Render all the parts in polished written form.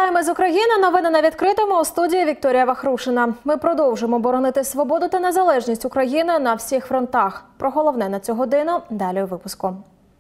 Вітаємо з України. Новини на відкритому. У студії Вікторія Вахрушина. Ми продовжимо боронити свободу та незалежність України на всіх фронтах. Про головне на цю годину далі у випуску.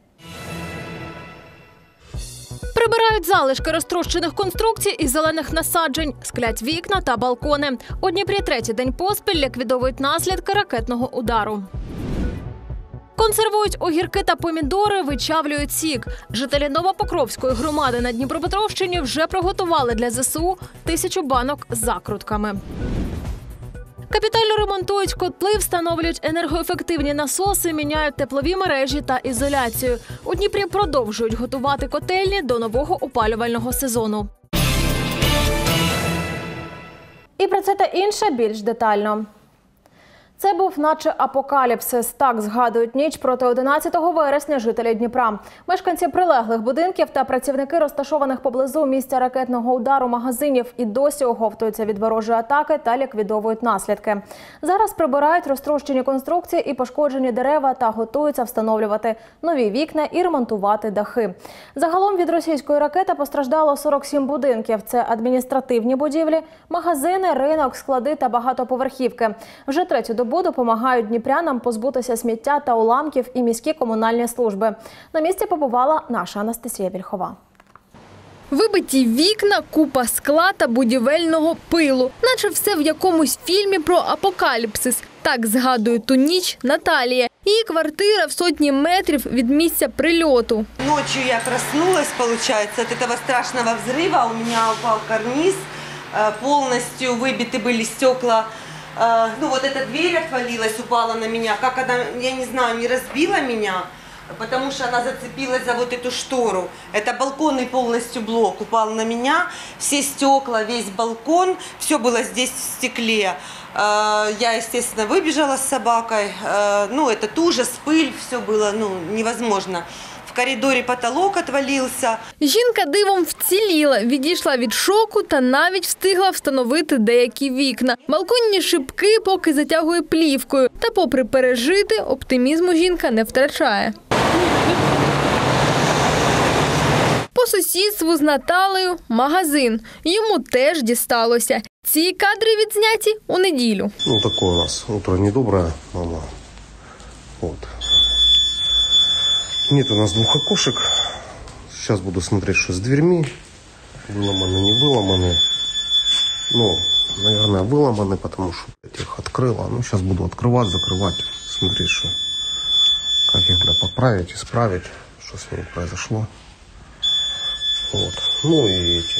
Прибирають залишки розтрощених конструкцій і зелених насаджень, склять вікна та балкони. У Дніпрі третій день поспіль ліквідовують наслідки ракетного удару. Консервують огірки та помідори, вичавлюють сік. Жителі Новопокровської громади на Дніпропетровщині вже приготували для ЗСУ 1000 банок з закрутками. Капітально ремонтують котли, встановлюють енергоефективні насоси, міняють теплові мережі та ізоляцію. У Дніпрі продовжують готувати котельні до нового опалювального сезону. І про це та інше більш детально. Це був наче апокаліпсис. Так згадують ніч проти 11 вересня жителі Дніпра. Мешканці прилеглих будинків та працівники розташованих поблизу місця ракетного удару магазинів і досі оговтуються від ворожої атаки та ліквідовують наслідки. Зараз прибирають розтрощені конструкції і пошкоджені дерева та готуються встановлювати нові вікна і ремонтувати дахи. Загалом від російської ракети постраждало 47 будинків. Це адміністративні будівлі, магазини, ринок, склади та багатоповерхівки. Вже третю добу допомагають дніпрянам позбутися сміття та уламків і міські комунальні служби. На місці побувала наша Анастасія Вільхова. Вибиті вікна, купа скла та будівельного пилу. Наче все в якомусь фільмі про апокаліпсис. Так згадує ту ніч Наталія. Її квартира в сотні метрів від місця прильоту. Ночью я проснулась, получается, от этого страшного взрыва. У меня упал карниз, полностью выбиты были стекла. Ну вот эта дверь отвалилась, упала на меня. Как она, я не знаю, не разбила меня, потому что она зацепилась за вот эту штору. Это балконный полностью блок упал на меня. Все стекла, весь балкон, все было здесь в стекле. Я, естественно, выбежала с собакой. Ну, этот ужас, пыль, все было невозможно. В коридорі потолок відвалився. Жінка дивом вціліла, відійшла від шоку та навіть встигла встановити деякі вікна. Балконні шибки поки затягує плівкою. Та попри пережити, оптимізму жінка не втрачає. По сусідству з Наталею – магазин. Йому теж дісталося. Ці кадри відзняті у неділю. Ну, таке у нас утро недобре, мама. Вот. Нет у нас двух окошек. Сейчас буду смотреть, что с дверьми. Выломаны, не выломаны. Ну, наверное, выломаны, потому что я их открыла. Ну, сейчас буду открывать, закрывать, смотреть, что, как их поправить, исправить, что с ними произошло. Вот. Ну и эти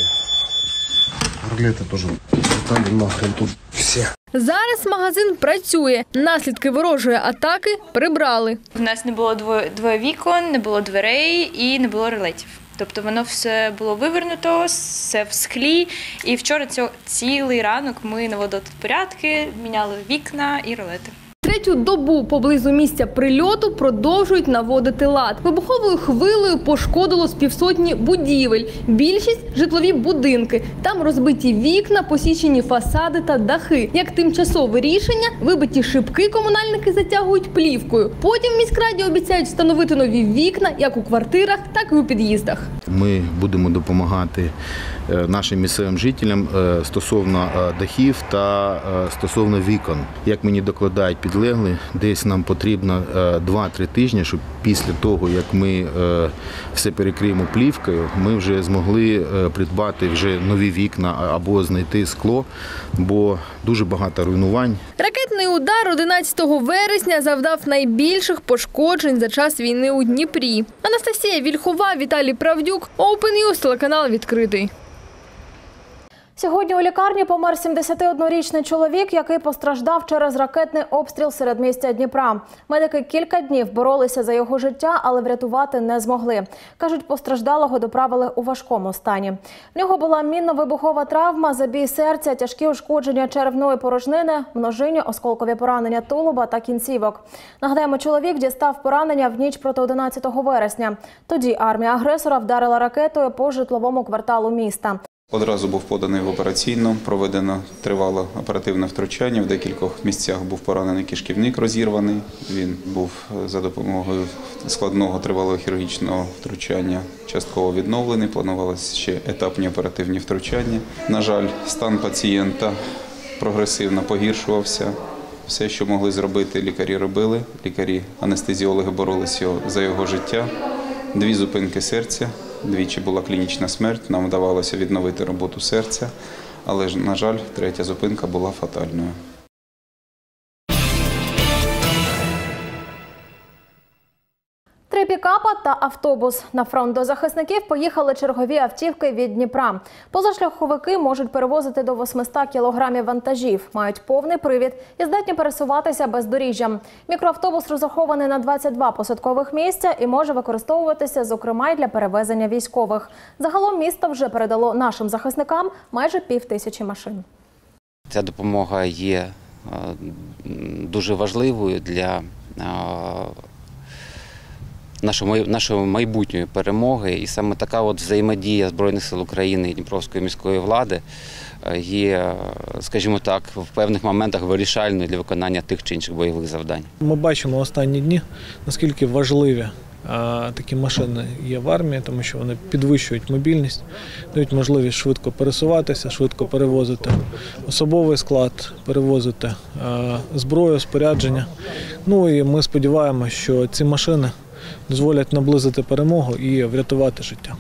ролеты тоже летали нахрен тут все. Зараз магазин працює. Наслідки ворожої атаки прибрали. У нас не було двоє вікон, не було дверей і не було ролетів. Тобто воно все було вивернуто, все в склі. І вчора цілий ранок ми наводили тут порядки, міняли вікна і ролети. Третю добу поблизу місця прильоту продовжують наводити лад. Вибуховою хвилею пошкодило з півсотні будівель. Більшість – житлові будинки. Там розбиті вікна, посічені фасади та дахи. Як тимчасове рішення, вибиті шибки комунальники затягують плівкою. Потім в міськраді обіцяють встановити нові вікна як у квартирах, так і у під'їздах. Ми будемо допомагати нашим місцевим жителям стосовно дахів та стосовно вікон. Як мені докладають підлеглі, десь нам потрібно 2-3 тижні, щоб після того, як ми все перекриємо плівкою, ми вже змогли придбати вже нові вікна або знайти скло, бо дуже багато руйнувань. Ракетний удар 11 вересня завдав найбільших пошкоджень за час війни у Дніпрі. Анастасія Вільхова, Віталій Правдюк, Open News, телеканал «Відкритий». Сьогодні у лікарні помер 71-річний чоловік, який постраждав через ракетний обстріл середмістя Дніпра. Медики кілька днів боролися за його життя, але врятувати не змогли. Кажуть, постраждалого доправили у важкому стані. В нього була мінно-вибухова травма, забій серця, тяжкі ушкодження черевної порожнини, множинні осколкові поранення тулуба та кінцівок. Нагадаємо, чоловік дістав поранення в ніч проти 11 вересня. Тоді армія агресора вдарила ракетою по житловому кварталу міста. Одразу був поданий в операційну, проведено тривале оперативне втручання. В декількох місцях був поранений кишківник, розірваний. Він був за допомогою складного тривалого хірургічного втручання частково відновлений. Планувалися ще етапні оперативні втручання. На жаль, стан пацієнта прогресивно погіршувався. Все, що могли зробити, лікарі робили. Лікарі-анестезіологи боролися за його життя. 2 зупинки серця. Двічі була клінічна смерть, нам вдавалося відновити роботу серця, але, на жаль, 3-я зупинка була фатальною. 3 пікапа та автобус. На фронт до захисників поїхали чергові автівки від Дніпра. Позашляховики можуть перевозити до 800 кілограмів вантажів, мають повний привід і здатні пересуватися бездоріжжям. Мікроавтобус розрахований на 22 посадкових місця і може використовуватися, зокрема, й для перевезення військових. Загалом місто вже передало нашим захисникам майже 5000 машин. Ця допомога є дуже важливою для нашої майбутньої перемоги. І саме така взаємодія Збройних сил України і Дніпровської міської влади є, скажімо так, в певних моментах вирішальною для виконання тих чи інших бойових завдань. Ми бачимо останні дні, наскільки важливі такі машини є в армії, тому що вони підвищують мобільність, дають можливість швидко пересуватися, швидко перевозити особовий склад, перевозити зброю, спорядження. Ну і ми сподіваємося, що ці машини дозволять наблизити перемогу і врятувати життя.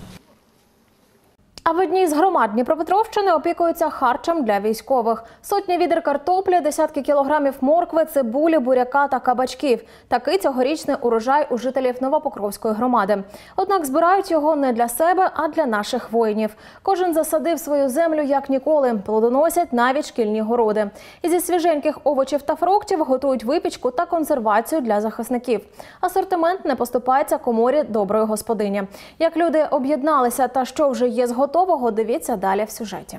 А в одній з громад Дніпропетровщини опікуються харчем для військових. Сотні відер картоплі, десятки кілограмів моркви, цибулі, буряка та кабачків. Такий цьогорічний урожай у жителів Новопокровської громади. Однак збирають його не для себе, а для наших воїнів. Кожен засадив свою землю як ніколи. Плодоносять навіть шкільні городи. І зі свіженьких овочів та фруктів готують випічку та консервацію для захисників. Асортимент не поступається коморі доброї господині. Як люди об'єдналися та що вже є з готового, дивіться далі в сюжеті.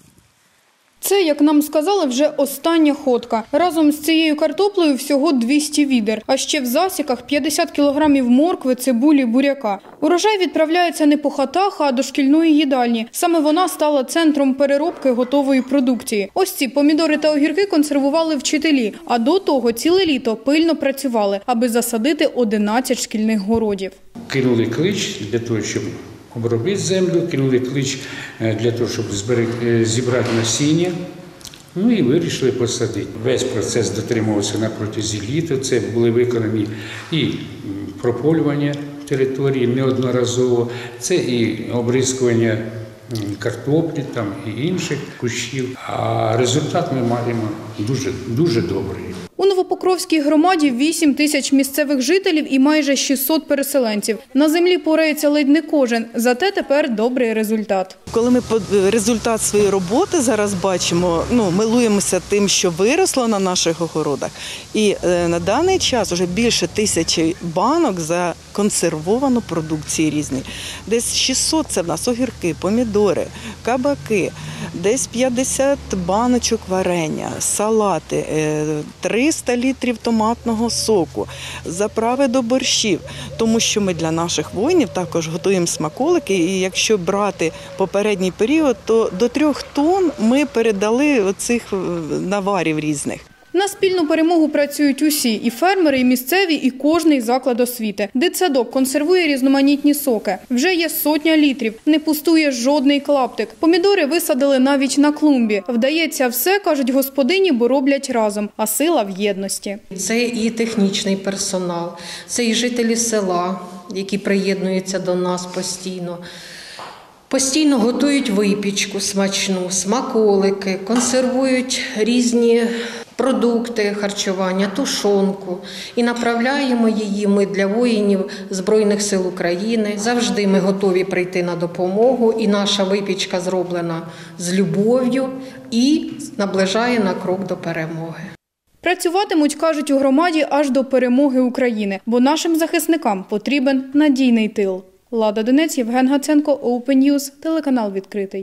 Це, як нам сказали, вже остання ходка. Разом з цією картоплею всього 200 відер. А ще в засіках 50 кілограмів моркви, цибулі, буряка. Урожай відправляється не по хатах, а до шкільної їдальні. Саме вона стала центром переробки готової продукції. Ось ці помідори та огірки консервували вчителі. А до того ціле літо пильно працювали, аби засадити 11 шкільних городів. Кинули клич для того, щоб обробити землю, кинули клич для того, щоб зібрати насіння, ну і вирішили посадити. Весь процес дотримувався на протязі літа, це були виконані і прополювання території неодноразово, це і обрискування картоплі там, і інших кущів, а результат ми маємо дуже добрий. У Новопокровській громаді 8 тисяч місцевих жителів і майже 600 переселенців. На землі порається ледь не кожен, зате тепер добрий результат. Коли ми результат своєї роботи зараз бачимо, милуємося тим, що виросло на наших огородах. І на даний час вже більше 1000 банок законсервовано продукції різної. Десь 600 – це в нас огірки, помідори, кабаки, десь 50 баночок варення, салати, 300 літрів томатного соку, заправи до борщів. Тому що ми для наших воїнів також готуємо смаколики, і якщо брати попередній період, то до 3 тонн ми передали оцих наварів різних. На спільну перемогу працюють усі – і фермери, і місцеві, і кожний заклад освіти. Дитсадок консервує різноманітні соки. Вже є 100 літрів, не пустує жодний клаптик. Помідори висадили навіть на клумбі. Вдається все, кажуть господині, бо роблять разом, а сила в єдності. Це і технічний персонал, це і жителі села, які приєднуються до нас постійно. Постійно готують випічку смачну, смаколики, консервують різні продукти харчування, тушонку. І направляємо її ми для воїнів Збройних сил України. Завжди ми готові прийти на допомогу, і наша випічка зроблена з любов'ю і наближає на крок до перемоги. Працюватимуть, кажуть у громаді, аж до перемоги України, бо нашим захисникам потрібен надійний тил. Лада Донець, Євген Гаценко, Open News, телеканал «Відкритий».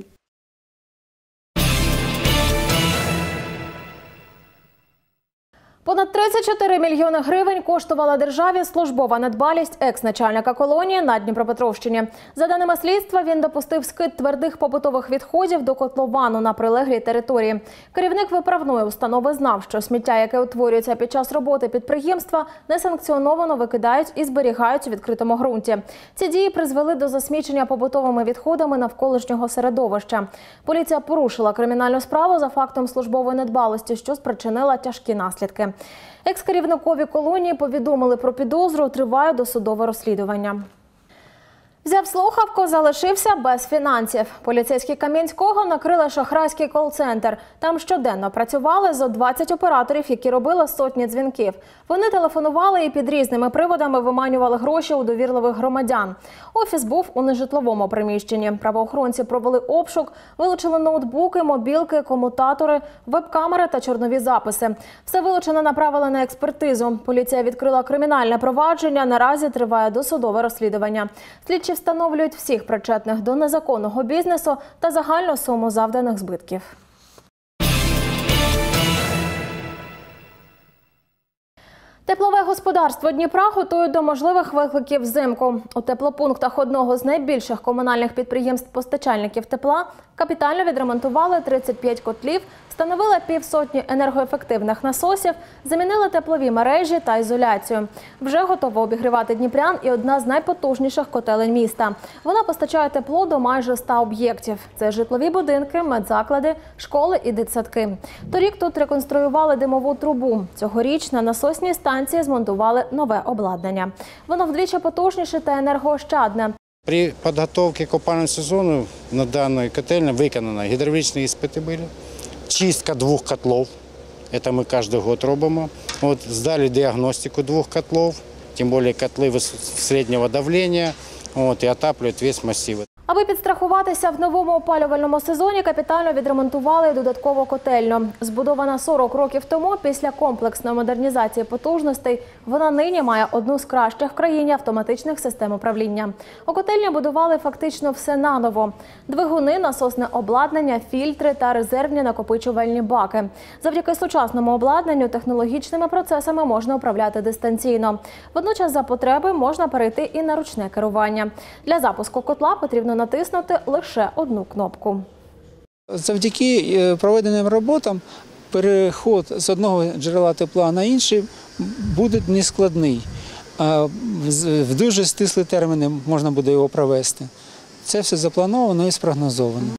Понад 34 мільйони гривень коштувала державі службова недбалість екс-начальника колонії на Дніпропетровщині. За даними слідства, він допустив скид твердих побутових відходів до котловану на прилеглій території. Керівник виправної установи знав, що сміття, яке утворюється під час роботи підприємства, несанкціоновано викидають і зберігають у відкритому ґрунті. Ці дії призвели до засмічення побутовими відходами навколишнього середовища. Поліція порушила кримінальну справу за фактом службової недбалості, що спричинила тяжкі наслідки. Екс-керівникові колонії повідомили про підозру, триває досудове розслідування. Взяв слухавку, залишився без фінансів. Поліцейські Кам'янського накрили шахрайський кол-центр. Там щоденно працювали зо 20 операторів, які робили сотні дзвінків. Вони телефонували і під різними приводами виманювали гроші у довірливих громадян. Офіс був у нежитловому приміщенні. Правоохоронці провели обшук, вилучили ноутбуки, мобілки, комутатори, веб-камери та чорнові записи. Все вилучене направили на експертизу. Поліція відкрила кримінальне провадження, наразі триває досудове розслідування. Слідчі встановлюють всіх причетних до незаконного бізнесу та загальну суму завданих збитків. Теплове господарство Дніпра готують до можливих викликів взимку. У теплопунктах одного з найбільших комунальних підприємств-постачальників тепла капітально відремонтували 35 котлів, встановили півсотні енергоефективних насосів, замінили теплові мережі та ізоляцію. Вже готова обігрівати дніпрян і одна з найпотужніших котелень міста. Вона постачає тепло до майже 100 об'єктів. Це житлові будинки, медзаклади, школи і дитсадки. Торік тут реконструювали димову трубу. Цьогоріч на насосній станції змонтували нове обладнання. Воно вдвічі потужніше та енергоощадне. При підготовці к опалювальному сезону на даній котельні виконано гідравлічні іспити були, чистка 2 котлов, це ми кожен рік робимо. Здали діагностику 2 котлов, тим більше котли середнього давлення, і отаплюють весь масив. Аби підстрахуватися в новому опалювальному сезоні, капітально відремонтували додаткову котельню. Збудована 40 років тому, після комплексної модернізації потужностей, вона нині має одну з кращих в країні автоматичних систем управління. У котельні будували фактично все наново. Двигуни, насосне обладнання, фільтри та резервні накопичувальні баки. Завдяки сучасному обладнанню технологічними процесами можна управляти дистанційно. Водночас за потреби можна перейти і на ручне керування. Для запуску котла потрібно натиснути лише одну кнопку. Завдяки проведеним роботам переход з одного джерела тепла на інший буде нескладний. В дуже стислі терміни можна буде його провести. Це все заплановано і спрогнозовано.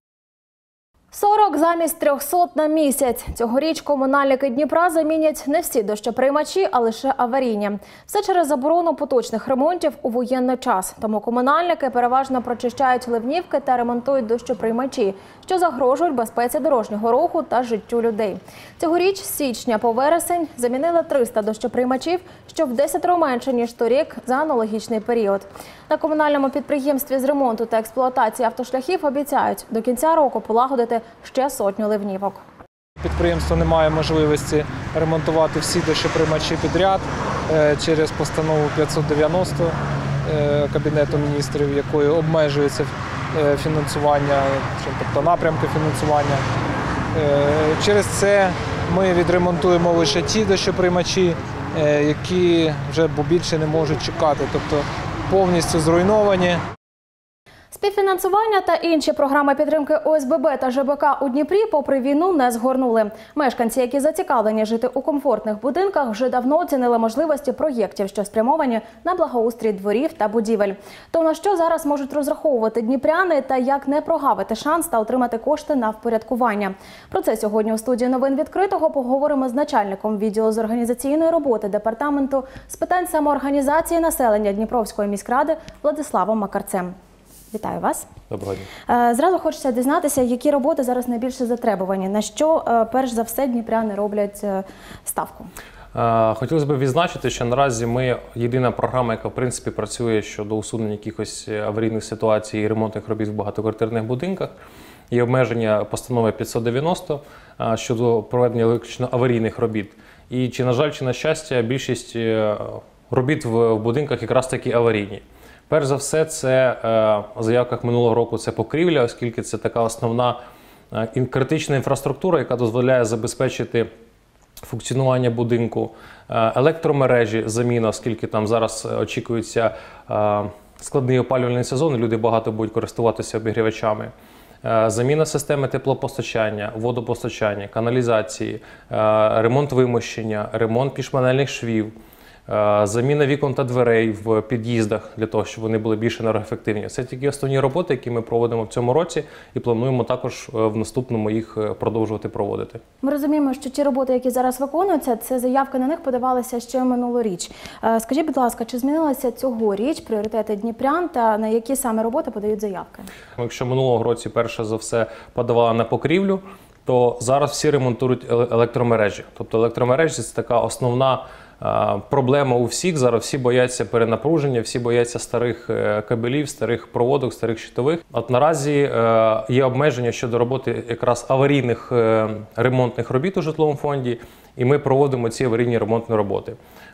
40 замість 300 на місяць. Цьогоріч комунальники Дніпра замінять не всі дощоприймачі, а лише аварійні. Все через заборону поточних ремонтів у воєнний час. Тому комунальники переважно прочищають ливнівки та ремонтують дощоприймачі, що загрожують безпеці дорожнього руху та життю людей. Цьогоріч з січня по вересень замінили 300 дощоприймачів, що в 10 менше, ніж торік за аналогічний період. На комунальному підприємстві з ремонту та експлуатації автошляхів обіцяють до кінця року полагодити ще 100 ливнівок. Підприємство не має можливості ремонтувати всі дощоприймачі підряд через постанову 590 Кабінету міністрів, якою обмежується фінансування, тобто напрямки фінансування. Через це ми відремонтуємо лише ті дощоприймачі, які вже більше не можуть чекати, тобто повністю зруйновані. Співфінансування та інші програми підтримки ОСББ та ЖБК у Дніпрі попри війну не згорнули. Мешканці, які зацікавлені жити у комфортних будинках, вже давно оцінили можливості проєктів, що спрямовані на благоустрій дворів та будівель. То на що зараз можуть розраховувати дніпряни та як не прогавити шанс та отримати кошти на впорядкування. Про це сьогодні у студії новин відкритого поговоримо з начальником відділу з організаційної роботи Департаменту з питань самоорганізації населення Дніпровської міськради Владиславом Макарцем. Вітаю вас. Доброго дня. Зразу хочеться дізнатися, які роботи зараз найбільше затребувані, на що, перш за все, дніпряни роблять ставку. Хотілося б відзначити, що наразі ми єдина програма, яка в принципі працює щодо усунення якихось аварійних ситуацій і ремонтних робіт в багатоквартирних будинках. Є обмеження постанови 590 щодо проведення виключно аварійних робіт. І чи на жаль, чи на щастя, більшість робіт в будинках якраз таки аварійні. Перш за все, це в заявках минулого року це покрівля, оскільки це така основна критична інфраструктура, яка дозволяє забезпечити функціонування будинку, електромережі, заміна, оскільки там зараз очікується складний опалювальний сезон, і люди багато будуть користуватися обігрівачами. Заміна системи теплопостачання, водопостачання, каналізації, ремонт вимощення, ремонт пішпанельних швів, заміна вікон та дверей в під'їздах для того, щоб вони були більш енергоефективні. Це тільки основні роботи, які ми проводимо в цьому році, і плануємо також в наступному їх продовжувати проводити. Ми розуміємо, що ті роботи, які зараз виконуються, це заявки на них подавалися ще минулоріч. Скажіть, будь ласка, чи змінилися цьогоріч пріоритети дніпрян та на які саме роботи подають заявки? Якщо минулого року перше за все подавали на покрівлю, то зараз всі ремонтують електромережі. Тобто електромережі – це така основна проблема у всіх. Зараз всі бояться перенапруження, всі бояться старих кабелів, старих проводок, старих щитових. От наразі є обмеження щодо роботи якраз аварійних ремонтних робіт у житловому фонді, і ми проводимо ці аварійні ремонтні роботи.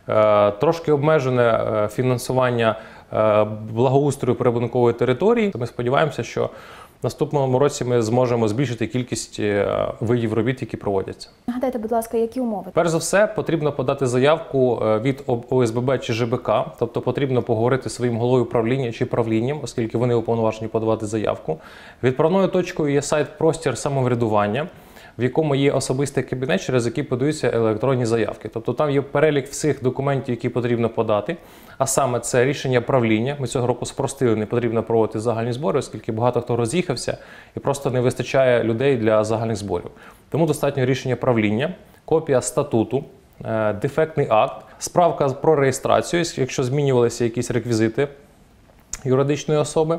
Трошки обмежене фінансування благоустрою прибудинкової території. Ми сподіваємося, що в наступному році ми зможемо збільшити кількість видів робіт, які проводяться. Нагадайте, будь ласка, які умови? Перш за все, потрібно подати заявку від ОСББ чи ЖБК, тобто потрібно поговорити зі своїм головою управління чи правлінням, оскільки вони уповноважені подавати заявку. Відправною точкою є сайт «Простір самоврядування», в якому є особистий кабінет, через який подаються електронні заявки. Тобто там є перелік всіх документів, які потрібно подати, а саме це рішення правління. Ми цього року спростили, не потрібно проводити загальні збори, оскільки багато хто роз'їхався і просто не вистачає людей для загальних зборів. Тому достатньо рішення правління, копія статуту, дефектний акт, справка про реєстрацію, якщо змінювалися якісь реквізити юридичної особи.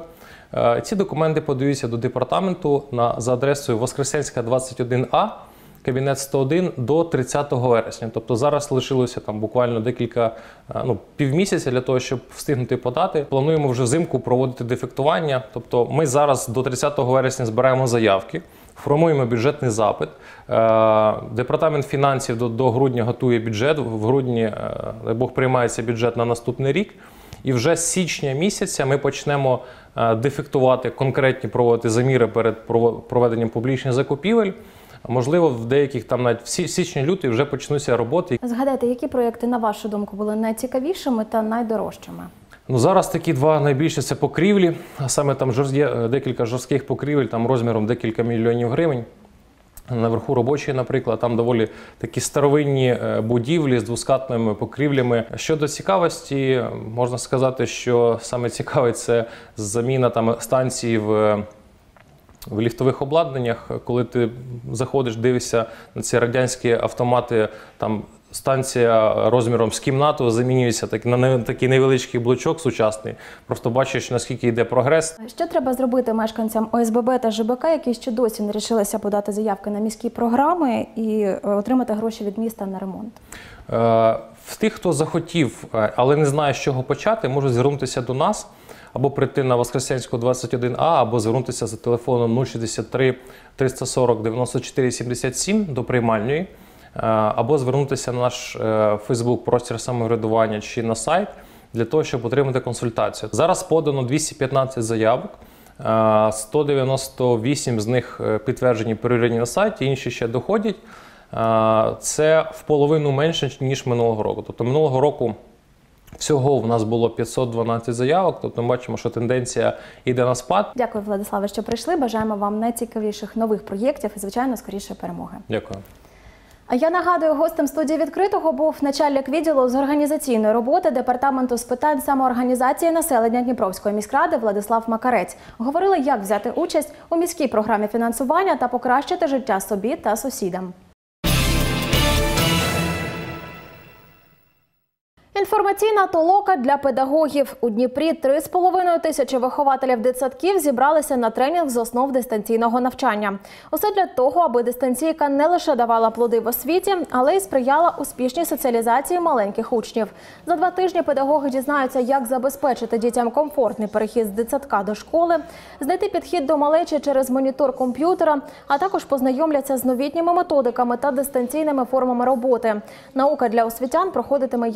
Ці документи подаються до департаменту за адресою Воскресенська, 21А, кабінет 101 до 30 вересня. Тобто зараз лишилося там буквально півмісяця для того, щоб встигнути подати. Плануємо вже взимку проводити дефектування. Тобто ми зараз до 30 вересня збираємо заявки, формуємо бюджетний запит. Департамент фінансів до грудня готує бюджет. В грудні, дай Бог, приймається бюджет на наступний рік. І вже з січня місяця ми почнемо дефектувати, конкретні проводити заміри перед проведенням публічних закупівель. Можливо, в деяких там навіть в січні-лютий вже почнуться роботи. Згадайте, які проєкти, на вашу думку, були найцікавішими та найдорожчими? Зараз такі два найбільші – це покрівлі, а саме там є декілька жорстких покрівель, там розміром декілька мільйонів гривень. Наверху робочої, наприклад, там доволі такі старовинні будівлі з двоскатними покрівлями. Щодо цікавості, можна сказати, що саме цікаве – це заміна там станції в ліфтових обладнаннях. Коли ти заходиш, дивишся на ці радянські автомати, там станція розміром з кімнату замінюється на такий невеличкий блочок сучасний. Просто бачиш, наскільки йде прогрес. Що треба зробити мешканцям ОСББ та ЖБК, які ще досі не рішилися подати заявки на міські програми і отримати гроші від міста на ремонт? В тих, хто захотів, але не знає, з чого почати, можуть звернутися до нас або прийти на Воскресенську, 21А, або звернутися за телефоном 063 340 94 77 до приймальної, або звернутися на наш Фейсбук «Простір самоврядування» чи на сайт для того, щоб отримати консультацію. Зараз подано 215 заявок, 198 з них підтверджені, перевірені на сайті, інші ще доходять. Це в половину менше, ніж минулого року. Тобто минулого року всього у нас було 512 заявок, тобто ми бачимо, що тенденція йде на спад. Дякую, Владиславе, що прийшли. Бажаємо вам найцікавіших нових проєктів і, звичайно, скоріше перемоги. Дякую. А я нагадую, гостем студії «Відкритого» був начальник відділу з організаційної роботи Департаменту з питань самоорганізації населення Дніпровської міськради Владислав Макарець. Говорили, як взяти участь у міській програмі фінансування та покращити життя собі та сусідам. Інформаційна толока для педагогів. У Дніпрі 3,5 тисячі вихователів дитсадків зібралися на тренінг з основ дистанційного навчання. Усе для того, аби дистанційка не лише давала плоди в освіті, але й сприяла успішній соціалізації маленьких учнів. За 2 тижні педагоги дізнаються, як забезпечити дітям комфортний перехід з дитсадка до школи, знайти підхід до малечі через монітор комп'ютера, а також познайомляться з новітніми методиками та дистанційними формами роботи. Наука для освітян проходитиме як офлайн,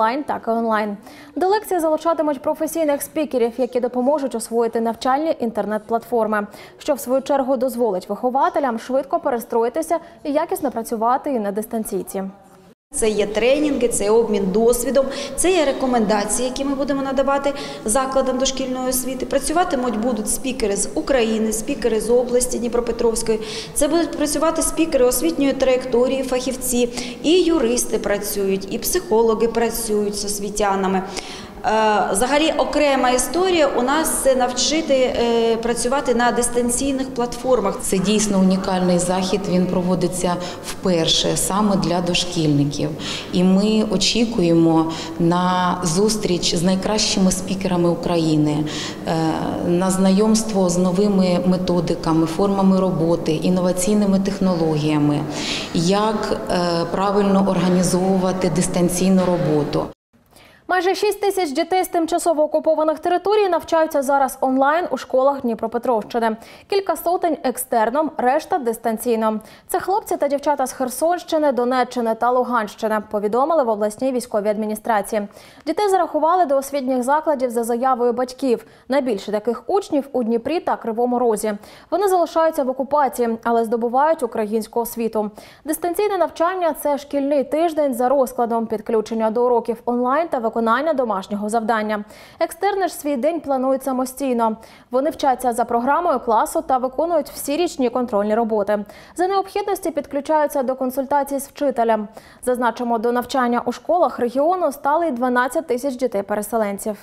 офлайн, так і онлайн. До лекції залучатимуть професійних спікерів, які допоможуть освоїти навчальні інтернет-платформи, що в свою чергу дозволить вихователям швидко перестроїтися і якісно працювати і на дистанційці. Це є тренінги, це є обмін досвідом, це є рекомендації, які ми будемо надавати закладам дошкільної освіти. Працюватимуть будуть спікери з України, спікери з області Дніпропетровської. Це будуть працювати спікери освітньої траєкторії, фахівці, і юристи працюють, і психологи працюють з освітянами. Взагалі окрема історія у нас – це навчити працювати на дистанційних платформах. Це дійсно унікальний захід, він проводиться вперше саме для дошкільників. І ми очікуємо на зустріч з найкращими спікерами України, на знайомство з новими методиками, формами роботи, інноваційними технологіями, як правильно організовувати дистанційну роботу. Майже 6 тисяч дітей з тимчасово окупованих територій навчаються зараз онлайн у школах Дніпропетровщини. Кілька сотень екстерном, решта дистанційно. Це хлопці та дівчата з Херсонщини, Донеччини та Луганщини, повідомили в обласній військовій адміністрації. Дітей зарахували до освітніх закладів за заявою батьків. Найбільше таких учнів у Дніпрі та Кривому Розі. Вони залишаються в окупації, але здобувають українську освіту. Дистанційне навчання – це шкільний тиждень за розкладом, підключення до уроків онлайн та виконання домашнього завдання. Екстерни ж свій день планують самостійно. Вони вчаться за програмою класу та виконують всі річні контрольні роботи. За необхідності підключаються до консультацій з вчителем. Зазначимо, до навчання у школах регіону стали й 12 тисяч дітей-переселенців.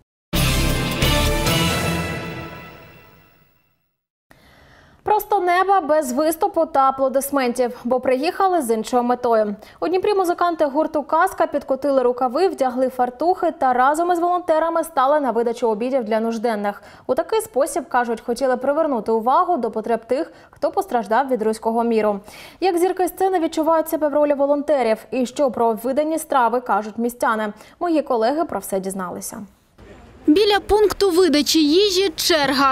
Просто неба без виступу та аплодисментів, бо приїхали з іншою метою. У Дніпрі музиканти гурту «Казка» підкотили рукави, вдягли фартухи та разом із волонтерами стали на видачу обідів для нужденних. У такий спосіб, кажуть, хотіли привернути увагу до потреб тих, хто постраждав від руського міру. Як зірки сцени відчувають себе в ролі волонтерів і що про видані страви кажуть містяни. Мої колеги про все дізналися. Біля пункту видачі їжі – черга.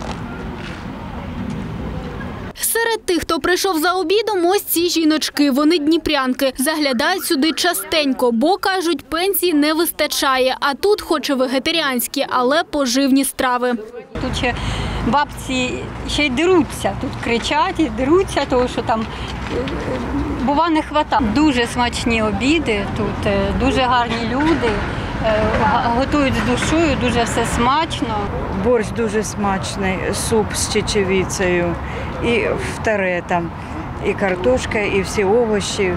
Серед тих, хто прийшов за обідом, ось ці жіночки. Вони дніпрянки. Заглядають сюди частенько, бо, кажуть, пенсії не вистачає. А тут хоч і вегетаріанські, але поживні страви. Тут ще бабці ще й деруться. Тут кричать і деруться, тому що там бува не хватає. Дуже смачні обіди, тут дуже гарні люди. Готують з душою, дуже все смачно. Борщ дуже смачний, суп з чечевицею, і вторе там, і картошка, і всі овочі,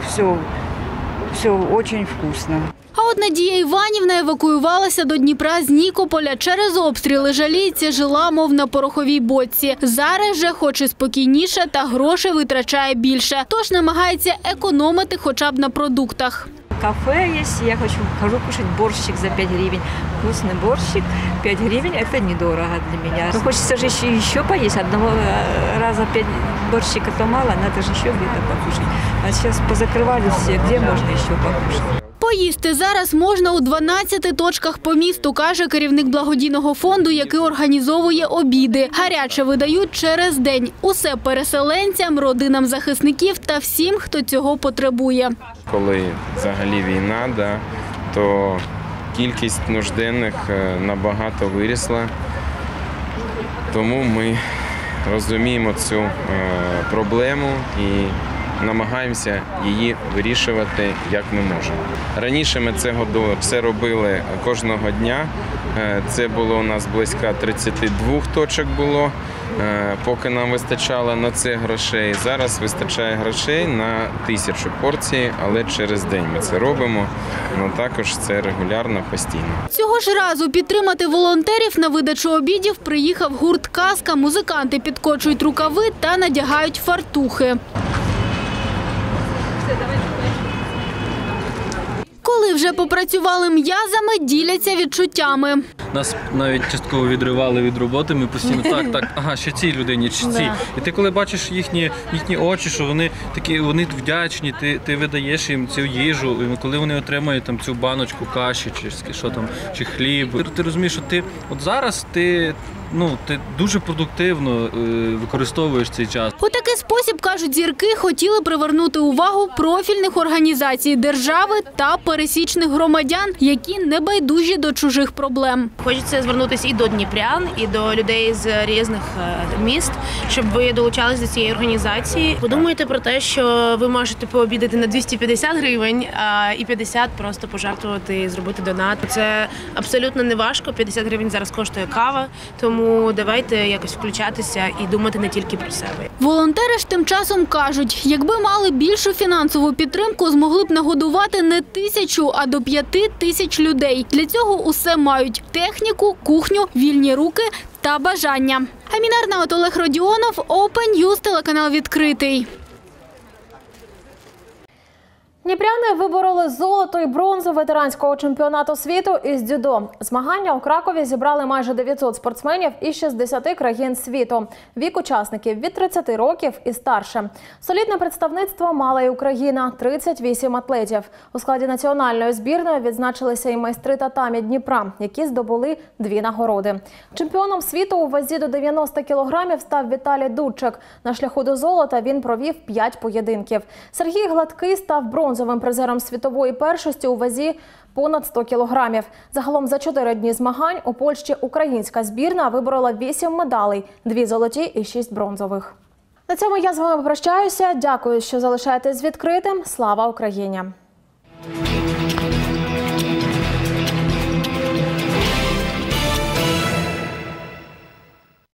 все дуже вкусно. А от Надія Іванівна евакуювалася до Дніпра з Нікополя через обстріли. Жаліється, жила, мов на пороховій бочці. Зараз же хоч і спокійніше, та грошей витрачає більше. Тож намагається економити хоча б на продуктах. Кафе есть, я хожу кушать борщик за 5 гривен. Вкусный борщик, 5 гривен – это недорого для меня. Но хочется же еще поесть, одного раза 5 борщика то мало, надо же еще где-то покушать. А сейчас позакрывали все, где можно еще покушать. Поїсти зараз можна у 12 точках по місту, каже керівник благодійного фонду, який організовує обіди. Гаряче видають через день. Усе переселенцям, родинам захисників та всім, хто цього потребує. Коли взагалі війна, то кількість нужденних набагато вирісла. Тому ми розуміємо цю проблему і намагаємося її вирішувати, як ми можемо. Раніше ми це робили кожного дня. Це було у нас близько 32 точок було, поки нам вистачало на це грошей. Зараз вистачає грошей на 1000 порцій, але через день ми це робимо. Ну, також це регулярно, постійно. Цього ж разу підтримати волонтерів на видачу обідів приїхав гурт «Казка». Музиканти підкочують рукави та надягають фартухи. Коли вже попрацювали м'язами, діляться відчуттями. Нас навіть частково відривали від роботи, ми постійно ага, ще цій людині, чи цій. І ти коли бачиш їхні очі, що вони такі, вони вдячні, ти видаєш їм цю їжу, і коли вони отримують там цю баночку каші, чи що там, чи хліб, ти розумієш, що ти от зараз ти ти дуже продуктивно використовуєш цей час. У такий спосіб, кажуть зірки, хотіли привернути увагу профільних організацій держави та пересічних громадян, які не байдужі до чужих проблем. Хочеться звернутися і до дніпрян, і до людей з різних міст, щоб ви долучались до цієї організації. Подумайте про те, що ви можете пообідати на 250 гривень, і 50 просто пожертвувати і зробити донат. Це абсолютно не важко, 50 гривень зараз коштує кава, тому давайте якось включатися і думати не тільки про себе. Волонтери ж тим часом кажуть, якби мали більшу фінансову підтримку, змогли б нагодувати не 1000, а до 5000 людей. Для цього усе мають – техніку, кухню, вільні руки та бажання. Аміна Арнаут, Олег Родіонов, Open News, телеканал «Відкритий». Дніпряни вибороли золото і бронзу ветеранського чемпіонату світу із дзюдо. Змагання у Кракові зібрали майже 900 спортсменів із 60 країн світу. Вік учасників від 30 років і старше. Солідне представництво мала і Україна – 38 атлетів. У складі національної збірної відзначилися і майстри татамі Дніпра, які здобули 2 нагороди. Чемпіоном світу у вазі до 90 кілограмів став Віталій Дудчик. На шляху до золота він провів 5 поєдинків. Сергій Гладкий став бронзовим призером світової першості у вазі понад 100 кілограмів. Загалом за 4 дні змагань у Польщі українська збірна виборола 8 медалей – 2 золоті і 6 бронзових. На цьому я з вами прощаюся. Дякую, що залишаєтесь відкритим. Слава Україні!